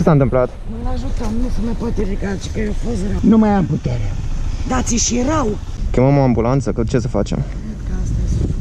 Ce s-a întâmplat? Nu-l ajutăm, nu se mai poate ridica, ci că eu fost rău. Nu mai am putere. Dați și rău. Chemăm o ambulanță, că ce să facem? Cred că asta e soluția.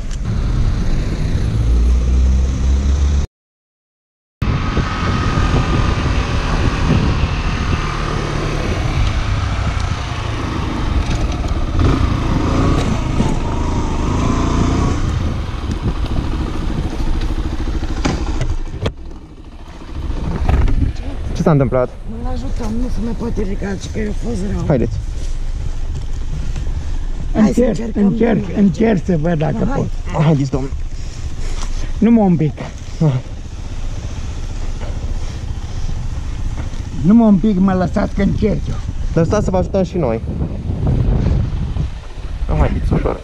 Ce s-a întâmplat? Nu-l ajutăm, nu se mai poate ridica, ci că eu fost rău. Haideți. Hai să încercăm. Încerc să văd dacă Hai. pot. Haideți, domnule. Nu mă împic. Nu mă împic, mă lăsați că încerc eu. Lăsați să vă ajutăm și noi. Haideți, ușor.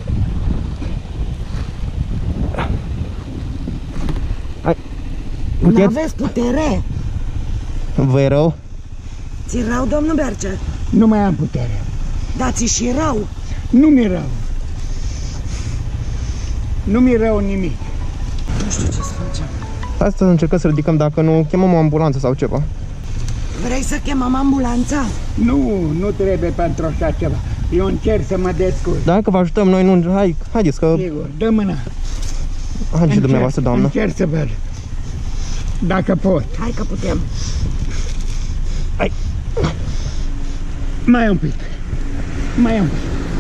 Hai. Nu Puteți? aveți putere. Vă-i rău? Ți rău, domnul Berce? Nu mai am putere. Dați și rău. Nu mi-e rău. Nu mi-e rău nimic. Nu știu ce să facem. Hai să încercăm să ridicăm, dacă nu, chemăm o ambulanță sau ceva. Vrei să chemăm ambulanța? Nu trebuie pentru așa ceva. Eu încerc să mă descurc. Dacă vă ajutăm noi, nu... Haideți că... Sigur, dă mâna. Haideți și dumneavoastră, doamnă. Încerc să văd. Dacă pot. Hai că putem. Hai. Mai un pic. Mai un pic.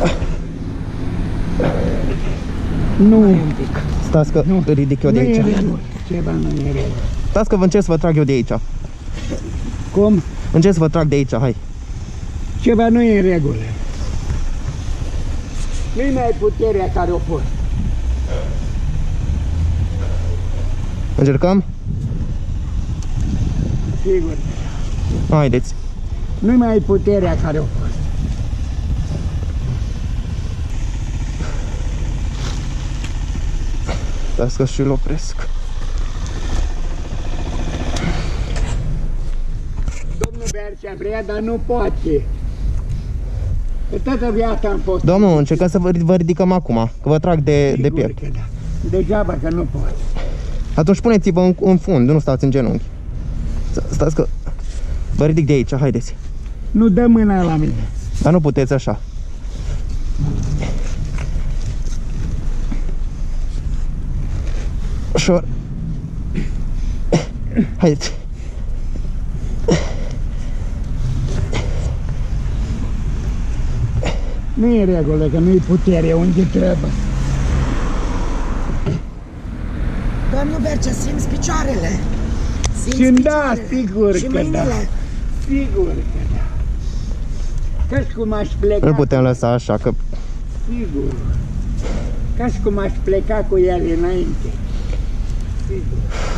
Nu. Mai un pic. Stați că ridic eu de aici. Nu e regulă. Ceva nu e regulă. Stați că vă încerc să vă trag eu de aici. Cum? Încerc să vă trag de aici, hai. Ceva nu e în regulă. Nu-i mai puterea care o pot. Încercăm? Sigur. Haideți. Nu-i mai puterea care o pot. Stați că și-l opresc. Domnul Bercea vrea, dar nu poate. Că toată viața am fost. Domnul, încercăm să vă ridicăm acum, că vă trag de Sigur piept. că da. Degeaba că nu pot. Atunci puneți-vă în fund, nu stați în genunchi. Stați că vă ridic de aici, haideți. Nu dă mâna la mine. Dar nu puteți așa. Ușor. Haideți. Nu e în regulă, că nu-i putere unde trebuie. Domnul Berce, simți picioarele? Simți Și da, picioarele? sigur Și că da. mâinile? Sigur că da. Ca și cum aș pleca. Nu putem lăsa așa, că... Sigur. Ca și cum aș pleca cu el înainte. Sigur.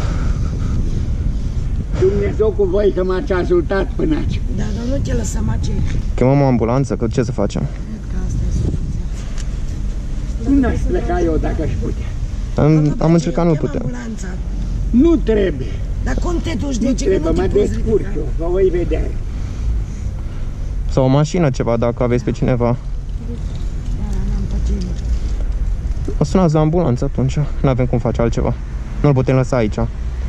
Dumnezeu cu voi că m-ați ajutat până aici. Da, dar nu te lăsăm aici. Chemăm o ambulanță, că ce să facem? Cred că asta e soluția. Nu aș pleca eu dacă aș putea. Am încercat, nu putem. Ambulanța. Nu trebuie. Dar cum te duci de Nu aici? Că trebuie, nu mă te poți descurc ridica. eu, vă voi vedea. Sau o mașină, ceva, dacă aveți pe cineva. Da, n-am pe cine. O sunați la ambulanță atunci. Nu avem cum face altceva. Nu-l putem lăsa aici.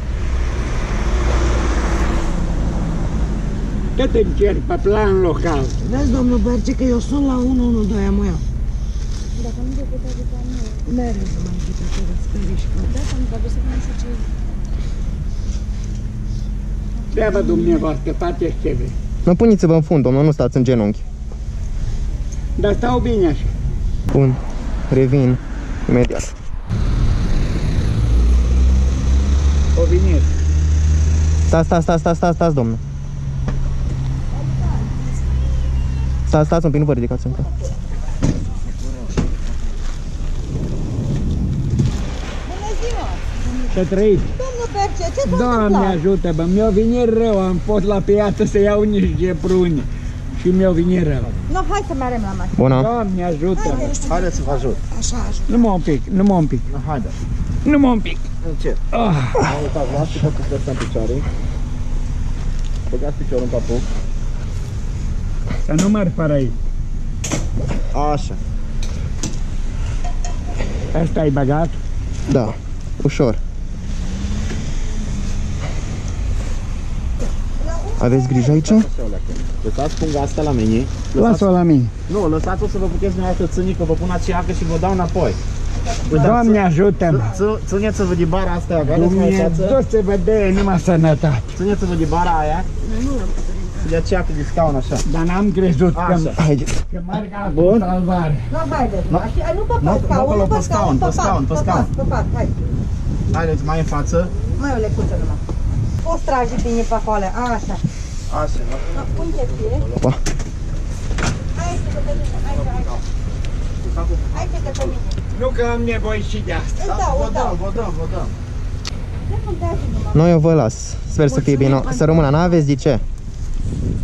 Tot încerc pe plan local. Vezi, domnul Berce, că eu sunt la 112 am eu. Dacă nu te pot ajuta, nu. Mereu să mai ajute acolo, scărișcă. Da, să nu trebuie să mai ce. Treaba dumneavoastră, faceți ce vreți. Nu, puneți-vă în fund, domnul, nu stați în genunchi. Dar stau bine așa. Bun, revin imediat. O venit. Stați, domnul. Stați un pic, nu vă ridicați încă. Să trăiți. Domnul Berce, ce s-a Doamne întâmplat? ajută-mă, mi-a venit rău, am fost la piață să iau niște pruni și mi-a venit rău. No, hai să mergem la mașină. Bună. Doamne ajută-mă. Haideți să vă ajut. Așa ajută. Nu mă un pic. Haide. Nu mă un pic. Încet. Am uitat, luați că stăți în picioare. Băgați piciorul în papuc. Să nu mă repar aici. Așa. Asta ai băgat? Da, ușor. Aveți grijă aici? Lăsați punga asta la mine. Lasă-o la mine. Nu, lăsați-o să vă puteți dumneavoastră ține, că vă pun aceeacă și vă dau înapoi. Doamne ajută-mă! Țineți-vă de bara asta, aveți mai față. Dumnezeu să vă dea numai sănătate. Țineți-vă de bara aia. Și de aceea că de scaun așa. Dar n-am crezut că Haideți. merg acum salvare. Nu, haideți, nu pe Nu, pat, acolo, pe scaun, pe scaun, pe scaun. Pe pat, hai. Haideți mai în față. Mai o lecuță numai. O stragi bine pe acolo, așa. Așa. Unde fie? Opa. Hai să pe mine, hai să pe mine. Nu că am nevoie și de asta. Îți dau, îți dau. Vă dăm. Ce puntează numai? Noi eu vă las. Sper să fie bine. Să rămână, n-aveți de ce.